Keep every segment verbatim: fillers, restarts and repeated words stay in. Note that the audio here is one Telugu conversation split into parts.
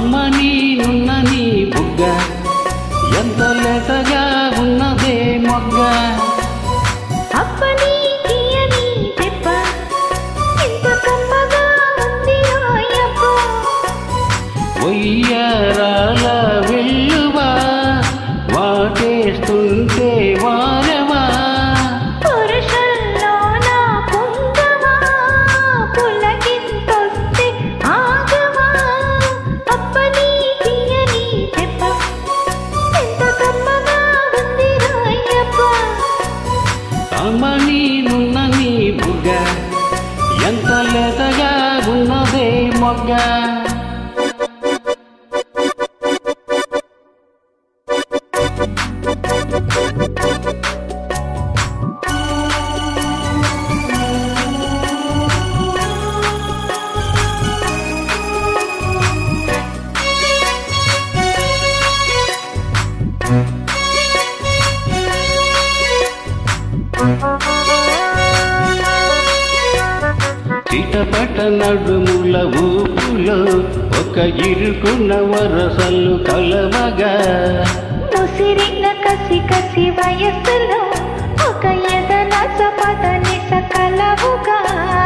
అమ్మ నీనున్న నీ బుగ్గ ఎంత లేతగా ఉన్నదే మొగ్గ అప్పని తీయని దెబ్బ ఎంత కమ్మగా ఉంది రాయప్ప వయ్యారాల వెల్లువా వాటేస్తుంటే వానవా పురుషుల్లో నా పొంగవా పులకింతొస్తే ఆగవా అప్పని తీయని దెబ్బ ఎంత కమ్మగా ఉంది రాయప్ప అమ్మ నీనున్న నీ బుగ్గ ఎంత లేతగా ఉన్నదే మొగ్గ చిటపట నడుముల ఊపులో ఒక ఇరుకున్న వరసలు కలవగా ముసిరిన కసి కసి వయస్సులో ఒక ఎదన సపదని సకలవుగా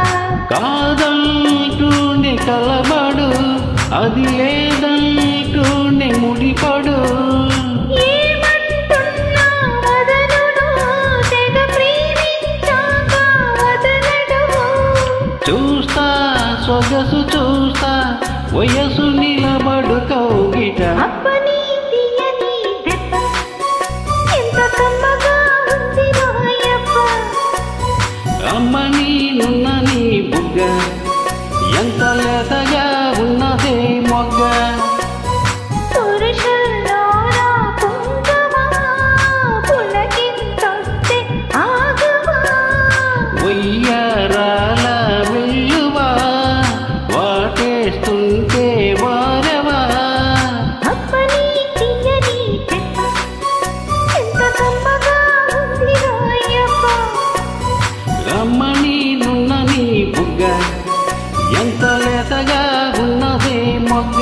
కాదంటూనే కలబడు అది లేదంటూనే ముడిపడు ఏమంటున్నా వదలుడు తెగ ప్రేమించాక వదలడు చూస్తా సొగసు చూస్తా వయసు నిలబడు కౌగిట అప్పని తీయని దెబ్బ ఎంత కమ్మగా ఉంది రాయప్ప అమ్మ నీనున్న నీ బుగ్గ ఎంత లేతగా ఉన్నదే మొగ్గ పురుషుల్లో నా పొంగవా పులకింతొస్తే ఆగవా వయ్యారాల వెల్లువా వాటేస్తుంటే వారవా అప్పని తీయని దెబ్బ ఎంత కమ్మగా ఉంది రాయప్ప అమ్మ నీనున్న నీ బుగ్గ ఎంత లేతగా ఉన్నదే మొగ్గ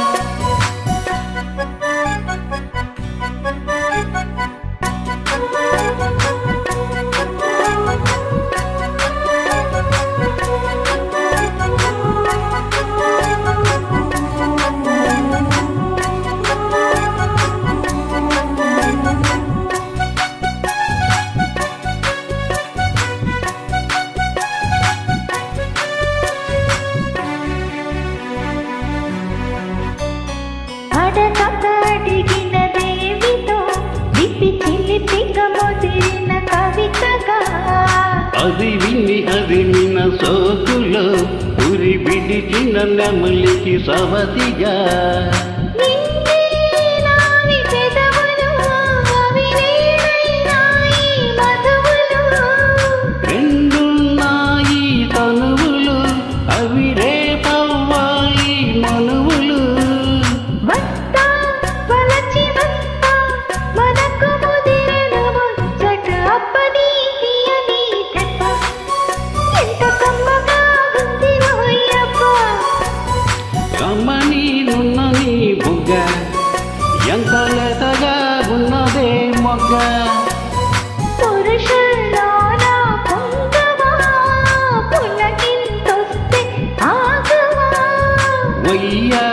అడగక అడిగిన దేవితో దిప్పి చిలిపిగా ముదిరిన కవితగా అది విని అది నిన సోకులో ఉరి విడిచిన నెమలికి సవతిగా నిన్నే నాని పెదవులు అవి నేనైనాయి మధువులు రెండున్నాయి తనువులు అవి రేపవ్వాలి మనువులు వస్తా వలచి వస్తా మనకు ముదిరిన ముచ్చట అప్పని తీయని దెబ్బ ఎంత కమ్మగా ఉంది రాయప్ప అమ్మ నీనున్న నీ బుగ్గ ఎంత లేతగా ఉన్నదే మొగ్గ పురుషుల్లో నా పొంగవా పులకింతొస్తే ఆగవా వయ్యా